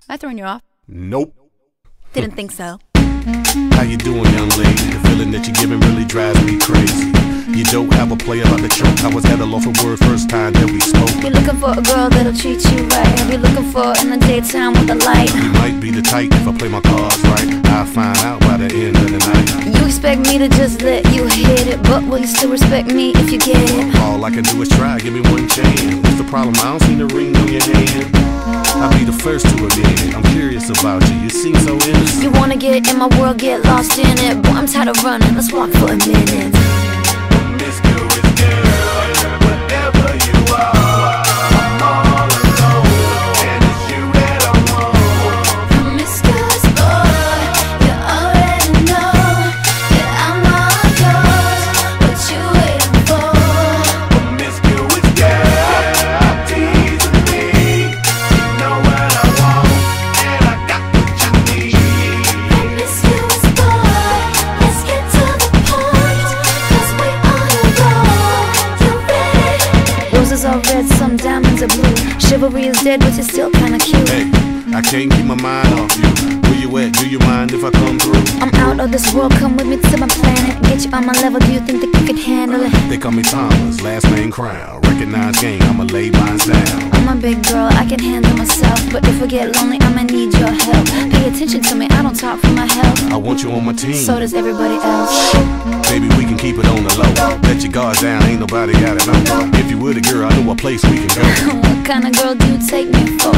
I throwing you off? Nope. Didn't think so. How you doing, young lady? The feeling that you're giving really drives me crazy. You don't have a play about the choke. I was at a loss for word first time that we spoke. You're looking for a girl that'll treat you right. I'll be looking for in the daytime with the light. You might be the type if I play my cards right. I'll find out by the end of the night. You expect me to just let you hit it, but will you still respect me if you get it? All I can do is try, give me one chance. What's the problem? I don't see the ring on your hand. I'll be the first to admit it. I'm curious about you, you seem so innocent. You wanna get in my world, get lost in it. Boy, I'm tired of running, let's walk for a minute. Promiscuous girl, whatever you are, I'm all alone, and it's you that I want. Promiscuous boy, you already know that I'm all yours. What you waiting for? Promiscuous girl, teasing me. You know what I want, and I got what you need. Promiscuous boy, let's get to the point, 'cause we on a roll. You ready? Roses are red, some diamonds are blue. Chivalry is dead, but you're still kinda cute. Hey, I can't keep my mind off you. Where you at? Do you mind if I come through? I'm out of this world, come with me to my planet. Get you on my level, do you think that you could handle it? They call me Thomas, last name Crown. Recognize game, I'ma lay mine down. I'm a big girl, I can handle myself. But if I get lonely, I'ma need your help. Pay attention to me, I don't talk for my health. I want you on my team. So does everybody else. Baby, we can keep it on the low. Let your guard down, ain't nobody got it on. If you were the girl, I know a place we can go. What kind of girl do you take me for?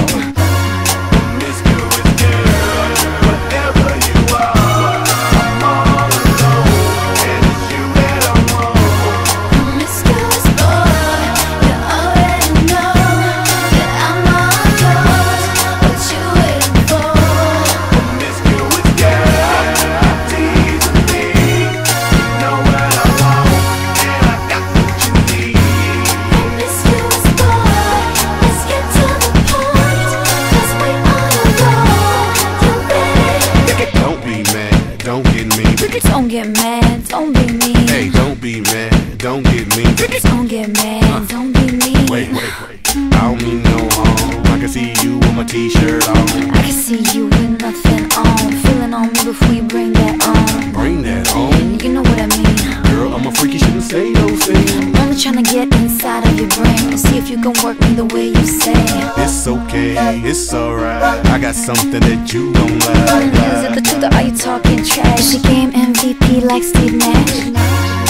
Promiscuous girl, whatever you are, I'm all alone, and it's you that I want. Promiscuous boy, you already know that I'm all yours. What you waiting for? Promiscuous girl, teasing me. You know what I want, and I got what you need. Promiscuous boy, let's get to the point, 'cause we on a roll. You ready? Don't be mad, don't get mean. Don't get mad, don't be mean. Hey, don't be mad, don't get mean. Don't get mad, don't be mean. Wait. I don't mean no harm. I can see you with my t-shirt on. I can see you with nothing on. Feeling on me before you bring that on. Bring that on. You know what I mean. Girl, I'm a freak, you shouldn't say those things. I'm only trying to get inside of your brain and see if you can work me the way you say. It's okay, it's alright. I got something that you don't like. Is it the truth or are you talking trash? Is she game MVP like Steve Nash?